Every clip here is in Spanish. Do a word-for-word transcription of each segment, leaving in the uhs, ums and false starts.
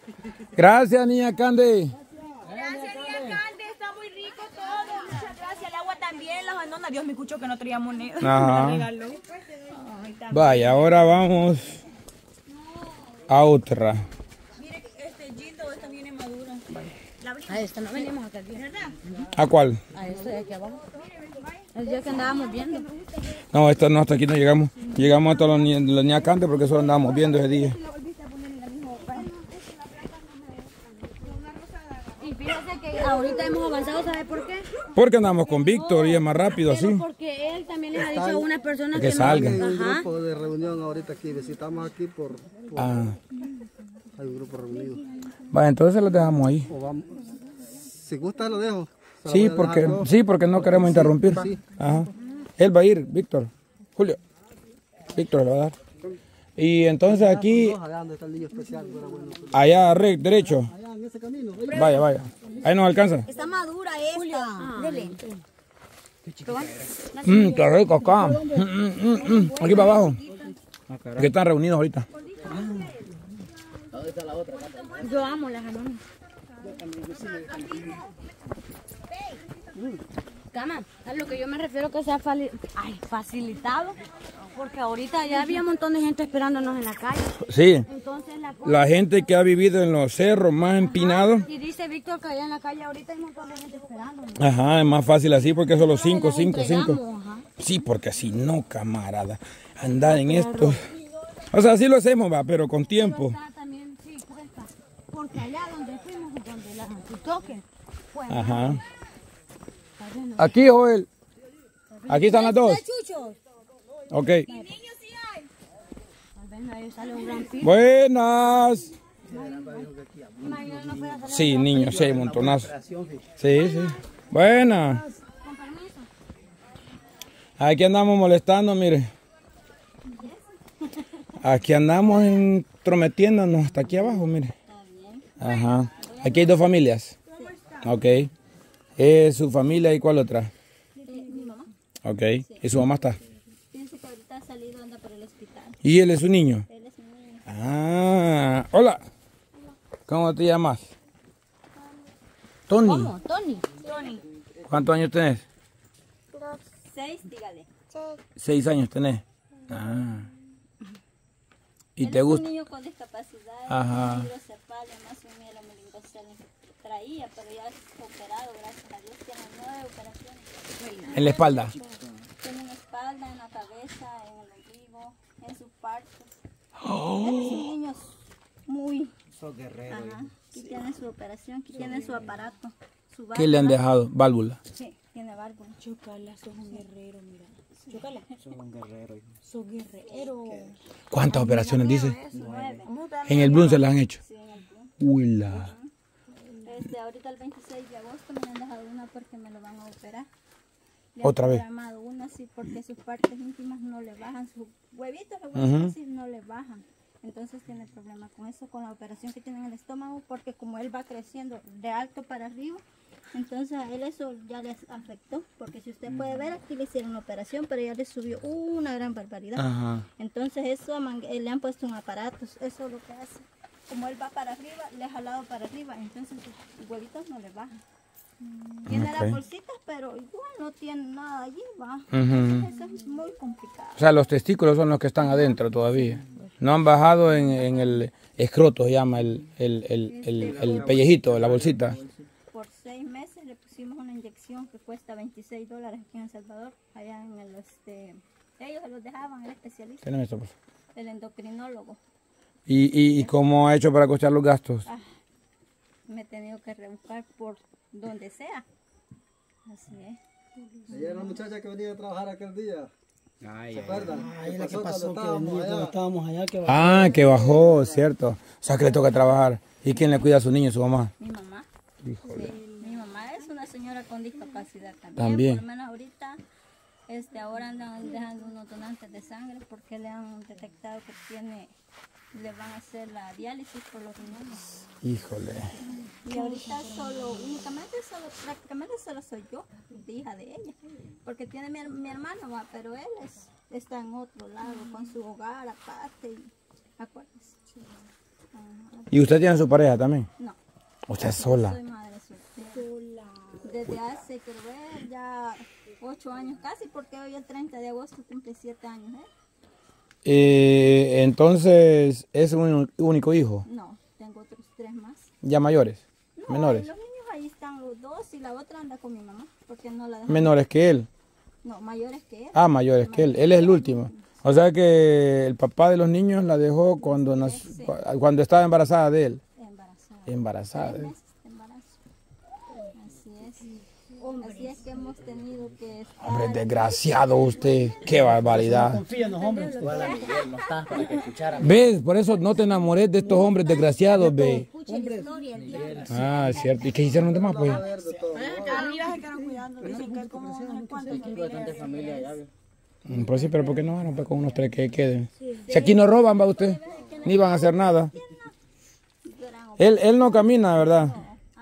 Gracias, niña Candy. Gracias, niña Candy. Está muy rico todo. Muchas gracias. El agua también, las bandonas. Dios me escuchó que no traía moneda. Ajá. Me la regaló. Ay, vaya, ahora vamos a otra. Mire, este Gildo, esta viene madura. A esta no venimos acá, ¿verdad? ¿A cuál? A esta de aquí abajo. El día que andábamos viendo. No, esta no, hasta aquí no llegamos. Llegamos hasta los niñas Candy porque solo andábamos viendo ese día. Y fíjate que ahorita hemos avanzado, ¿sabe por qué? Porque andamos con Víctor y es más rápido así. Porque él también les ha dicho a unas personas que, que salgan. Hay un grupo de reunión ahorita aquí, visitamos aquí por... por ah. Hay un grupo reunido. Vaya, entonces lo dejamos ahí. O vamos, si gusta lo dejo. Sí porque, sí, porque no queremos interrumpir. Sí. Ajá. Él va a ir, Víctor. Julio. Víctor le va a dar. Y entonces aquí... Allá, re, derecho. Allá en ese camino. Vaya, vaya. Ahí nos alcanza. Está madura esta. Ah, dele. Mmm, qué rico acá. Mm, mm, mm. Aquí para abajo. Aquí están reunidos ahorita. Yo amo las janonas. Cama, a lo que yo me refiero que sea ay, facilitado, porque ahorita ya había un montón de gente esperándonos en la calle. Sí. Entonces la, cosa... la gente que ha vivido en los cerros más empinados. Y dice Víctor que allá en la calle ahorita hay un montón de gente esperándonos. Ajá, es más fácil así porque solo cinco, cinco, cinco. Ajá. Sí, porque si no, camarada, andar en esto. O sea, sí lo hacemos, va, pero con tiempo. También, sí, cuesta. Porque allá donde fuimos, donde la toque, pues, ajá. Aquí, Joel. Aquí están las dos. Ok. Buenas. Sí, niños, sí, montonazo. Sí, sí. Buenas. Aquí andamos molestando, mire. Aquí andamos entrometiéndonos hasta aquí abajo, mire. Ajá. Aquí hay dos familias. Ok. ¿Es su familia y cuál otra? Mi mamá. Ok. Sí. ¿Y su mamá está? Pienso que ahorita ha salido, anda por el hospital. ¿Y él es su niño? Él es mi niño. Ah. Hola. ¿Cómo te llamas? Tony. ¿Cómo? Tony. Tony. ¿Cuántos años tenés? Dos. Seis, dígale. Seis. Seis años tenés. Ah. ¿Y él te es gusta? un niño con discapacidad. Ajá. Traía, pero ya es operado, gracias a Dios, tiene nueve operaciones. ¿En la espalda? Tiene en la espalda, en la cabeza, en el ombligo, en sus partes. Oh. Él es un niño muy... Sos guerrero. Ajá. Aquí tiene su operación, aquí tiene su aparato. Su ¿Qué le han dejado? ¿Válvula? Sí, tiene válvula. Chocala, sos un guerrero, mira. Chocala. Sos un guerrero. Sos guerrero. ¿Cuántas operaciones dice? Nueve. ¿En el Blum se las han hecho? Sí, en el Blum. Uy, la... Este, ahorita el veintiséis de agosto me han dejado una porque me lo van a operar. Le ¿Otra han vez? programado una sí porque sus partes íntimas no le bajan, sus huevitos, los huevitos uh-huh. sí no le bajan. Entonces tiene problemas con eso, con la operación que tiene en el estómago, porque como él va creciendo de alto para arriba, entonces a él eso ya les afectó, porque si usted puede ver, aquí le hicieron una operación, pero ya le subió una gran barbaridad. Ajá. Entonces eso le han puesto un aparato, eso es lo que hace. Como él va para arriba, le ha jalado para arriba, entonces sus huevitos no le bajan. Tiene okay. las bolsitas, pero igual no tiene nada allí, va. Uh-huh. Entonces eso es muy complicado. O sea, los testículos son los que están adentro todavía. No han bajado en, en el escroto, se llama, el, el, el, el, el, el pellejito, la bolsita. Por seis meses le pusimos una inyección que cuesta veintiséis dólares aquí en El Salvador. Allá en el, este, ellos se los dejaban, el especialista. Tenemos esto, pues. El endocrinólogo. ¿Y, y, ¿Y cómo ha hecho para costear los gastos? Ah, me he tenido que rebuscar por donde sea. Así es. Ella era la muchacha que venía a trabajar aquel día. Ay, ¿Se acuerdan? Ay, la que pasó que venía cuando estábamos allá. Que bajó. Ah, que bajó, cierto. O sea, que le toca trabajar. ¿Y quién le cuida a su niño, su mamá? Mi mamá. Híjole. Sí, mi mamá es una señora con discapacidad también. También. Por lo menos ahorita, este, ahora andan dejando unos donantes de sangre porque le han detectado que tiene, le van a hacer la diálisis por los riñones. Híjole. Y ahorita solo, únicamente solo, prácticamente solo soy yo, hija de ella. Porque tiene mi, mi hermano, va, pero él es, está en otro lado, con su hogar aparte. Y, acuérdense. ¿Y usted tiene su pareja también? No. ¿Usted es sola? Soy madre soltera. Desde hace, quiero ver, ya ocho años casi, porque hoy el treinta de agosto cumple siete años, ¿eh? Eh, entonces, ¿es un único hijo? No, tengo otros tres más. ¿Ya mayores? No, ¿Menores? los niños ahí están los dos y la otra anda con mi mamá, porque no la dejan. ¿Menores que él? No, mayores que él. Ah, mayores que él. Él es el último. O sea que el papá de los niños la dejó cuando, nac- Sí. cuando estaba embarazada de él. Embarazada. Embarazada. Tres meses de embarazo. Así es. Así es que hemos tenido que estar... Hombre, desgraciado usted. Qué barbaridad. Confía en los hombres. ¿Ves? Por eso no te enamores de estos hombres desgraciados, ve. Ah, es cierto. ¿Y qué hicieron los demás, pues? Mm, Pues sí, pero ¿por qué no van pues, con unos tres que queden? Si aquí no roban, va usted. Ni van a hacer nada. Él, él no camina, ¿verdad?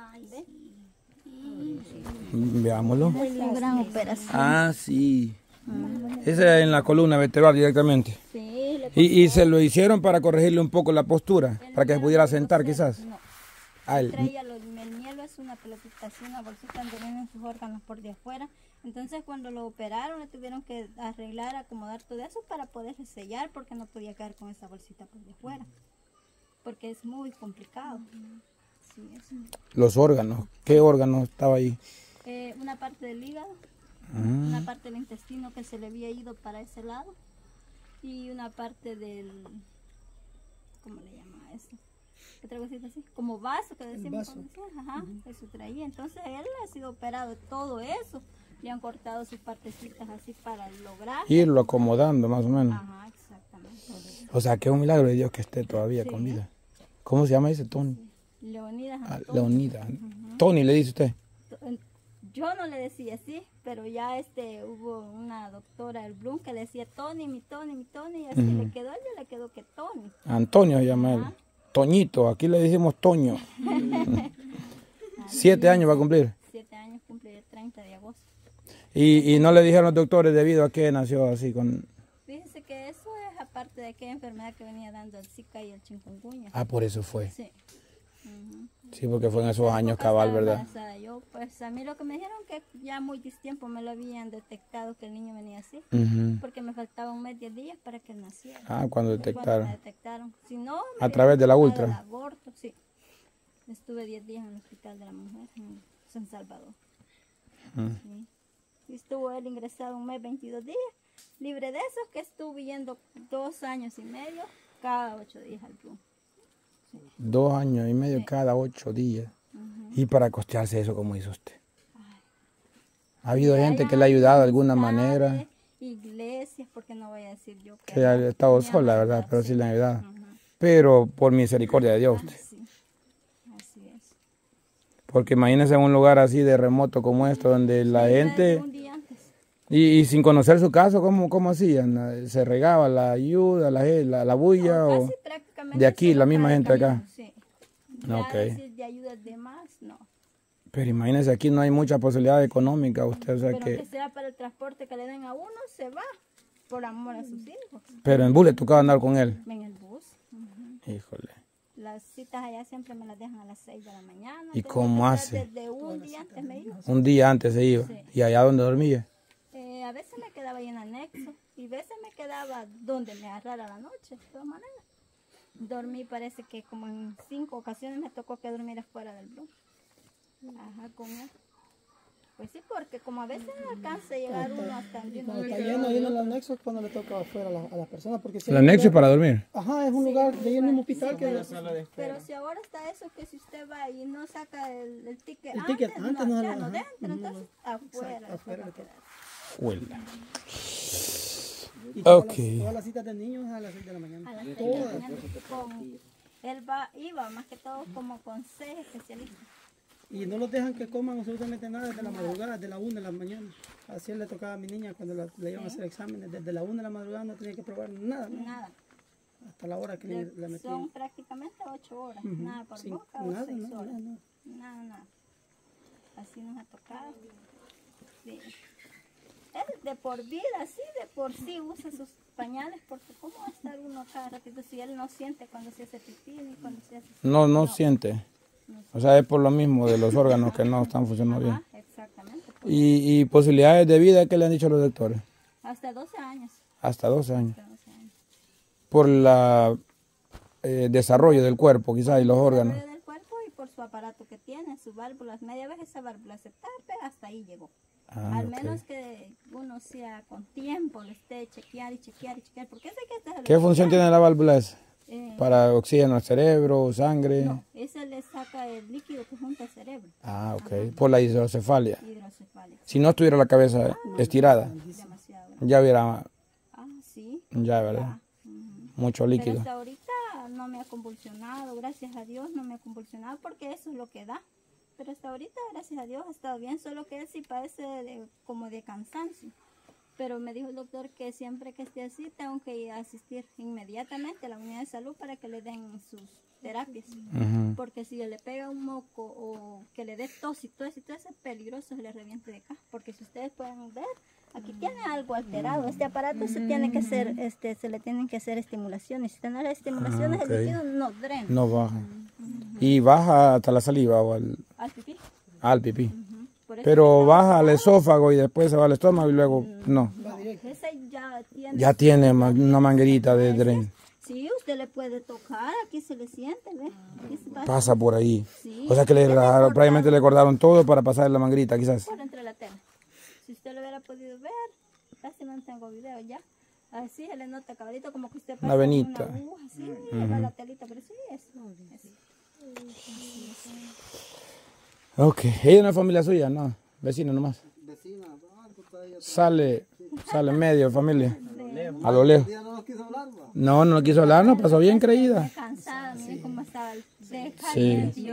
Veámoslo. Una gran operación. Ah, sí. Esa es en la columna vertebral directamente. Sí, le Y, y se lo hicieron para corregirle un poco la postura, para que se pudiera sentar quizás. No. Ah, él- Traía los, el mielo es una pelotita así, una bolsita donde vienen sus órganos por de afuera. Entonces cuando lo operaron le tuvieron que arreglar, acomodar todo eso para poder sellar porque no podía quedar con esa bolsita por de afuera. Porque es muy complicado. Sí, es los órganos. ¿Qué órganos estaba ahí? eh, una parte del hígado, Ah, una parte del intestino que se le había ido para ese lado y una parte del, ¿cómo le llama eso? Otra cosita así, como vaso que decimos, cuando decías, ajá, eso traía. Entonces él ha sido operado de todo eso, le han cortado sus partecitas así para lograr. irlo acomodando más o menos. Ajá, exactamente. O sea, que es un milagro de Dios que esté todavía con vida. ¿Cómo se llama ese Tony? Leonidas Ah, Antonio. Leonida. Tony le dice usted. Yo no le decía así, pero ya este hubo una doctora del Blum que le decía Tony, mi Tony, mi Tony, y así le quedó, a ella le quedó que Tony. Antonio se llama él. Toñito, aquí le decimos Toño. Siete años va a cumplir. Siete años cumple el treinta de agosto. Y, y no le dijeron los doctores debido a que nació así con... Fíjese que eso es aparte de aquella enfermedad que venía dando el Zika y el chikungunya. Ah, por eso fue. Sí. Ujú. Sí, porque fue en esos años Época cabal, estaba ¿verdad? embarazada yo, pues a mí lo que me dijeron que ya muy tiempo me lo habían detectado que el niño venía así, Ujú. porque me faltaba un mes, diez días para que él naciera. Ah, cuando Cuando detectaron. me detectaron. Si no, A me través de la habían ultra. dado el aborto, sí. Estuve diez días en el hospital de la mujer en San Salvador. Sí. Y estuvo él ingresado un mes, veintidós días, libre de eso, que estuve yendo dos años y medio, cada ocho días al Blum. Dos años y medio cada ocho días. Y para costearse eso, ¿cómo hizo usted? ¿Ha habido gente que le ha ayudado de alguna manera? Iglesias, porque no voy a decir yo Que ha estado me sola, han ¿verdad? ayudado, Pero sí le han ayudado. Ujú. Pero por misericordia de Dios. Ah, usted. sí. Así es. Porque imagínese en un lugar así de remoto como esto, donde la Sí, gente... un día antes. Y, y sin conocer su caso, ¿cómo, cómo hacían? ¿Se regaba la ayuda, la, la, la bulla? No, o casi prácticamente de aquí, solo la misma para el gente acá? camino, sí. Ya Ok. decir de ayuda de más, no. Pero imagínese, aquí no hay mucha posibilidad económica, usted, o sea Pero que que... sea para el transporte que le den a uno, se va por amor a sus hijos. Pero en bus le tocaba andar con él. En el bus. Ujú. Híjole. Las citas allá siempre me las dejan a las seis de la mañana. ¿Y Tengo cómo que estar hace? Desde un día antes me iba. Un día antes se iba. Sí. ¿Y allá donde dormía? Eh, a veces me quedaba ahí en anexo y a veces me quedaba donde me agarrara la noche, de todas maneras. Dormí, parece que como en cinco ocasiones me tocó que dormir afuera del Blum. Ajá, con él. Pues sí, porque como a veces no alcanza a llegar uno hasta el Cuando está lleno ahí en el anexo es cuando le toca afuera a, la- a las personas. Porque si ¿El hay un anexo lugar- para dormir? Ajá, es un lugar de ahí en el mismo hospital que... Pero si ahora está eso, que si usted va y no saca el, el ticket El antes, ticket antes no, no ya lo- no ajá. dentro, entonces afuera. afuera le le toca Huela. Y todas, Ok. las, todas las citas de niños a las seis de la mañana. a las seis de la mañana. Con- él va, iba más que todo como con seis especialistas. Y no los dejan que coman absolutamente nada desde la madrugada, desde la una de la mañana. Así le tocaba a mi niña cuando la, le iban a hacer exámenes. Desde la una de la madrugada no tenía que probar nada, ¿no? Nada. Hasta la hora que le- la metían. Son prácticamente ocho horas. Ujú. Nada por Sin- boca o nada, seis nada, horas. nada. Nada, nada. Así nos ha tocado. Sí. Él de por vida, sí, de por sí usa sus pañales, porque ¿cómo va a estar uno cada ratito si él no siente cuando se hace pipí ni cuando se hace... No, no, no siente. O sea, es por lo mismo de los órganos que no están funcionando bien. Ajá, exactamente. ¿Y, y posibilidades de vida qué le han dicho los doctores? Hasta doce años. Hasta doce años. Hasta doce años. Por el eh, desarrollo del cuerpo, quizás, y los órganos. Desarrollo del cuerpo y por su aparato que tiene, sus válvulas. Media vez esa válvula se tape, hasta ahí llegó. Ah, Al ok. menos que uno sea con tiempo, le esté chequear y chequear y chequear. Porque sé que este es el ¿Qué función tiene la válvula esa? Eh, ¿Para oxígeno al cerebro, sangre? No, ese le saca el líquido que junta el cerebro. Ah, ok. Por la hidrocefalia. Hidrocefalia. Si no estuviera la cabeza estirada, Demasiado. ya hubiera, Ah, sí. ya, ¿verdad? Ujú. Mucho Pero líquido. hasta ahorita no me ha convulsionado, gracias a Dios no me ha convulsionado porque eso es lo que da. Pero hasta ahorita, gracias a Dios, ha estado bien, solo que él sí padece de- como de cansancio. Pero me dijo el doctor que siempre que esté así tengo que ir a asistir inmediatamente a la unidad de salud para que le den sus terapias. Ujú. Porque si le pega un moco o que le dé tos y todo eso, y todo eso es peligroso, se le reviente de acá. Porque si ustedes pueden ver, aquí tiene algo alterado. Este aparato se tiene que hacer, este, se le tienen que hacer estimulaciones. Si tiene las estimulaciones, Ah, ok. el líquido no drena No baja. Y baja hasta la saliva o al, al pipí. al pipí. Ujú. Por eso Pero está baja al ocupado. esófago y después se va al estómago y luego no. No, ese ya tiene. Ya tiene ma- una manguerita de dren. Sí, usted le puede tocar, aquí se le siente, ¿ve? Aquí se pasa Pasa por ahí. Sí. O sea que le Ya le rajaron- cortaron. probablemente le cortaron todo para pasar la manguerita, quizás. por entre la tela. Si usted lo hubiera podido ver, casi no tengo video ya. Así se le nota cabrito como que usted pasa Una venita. una aguja, así, le va la telita, pero sí es. es- Ok. Ella es una familia suya, ¿no? Vecina nomás. Vecina, ah, tú estás ahí atrás. Sale, sale en medio, familia. A lo lejos. Ya no nos quiso hablar, va. No, no quiso hablar, no, pasó bien creída. Cansada, miren cómo estaba el Sí.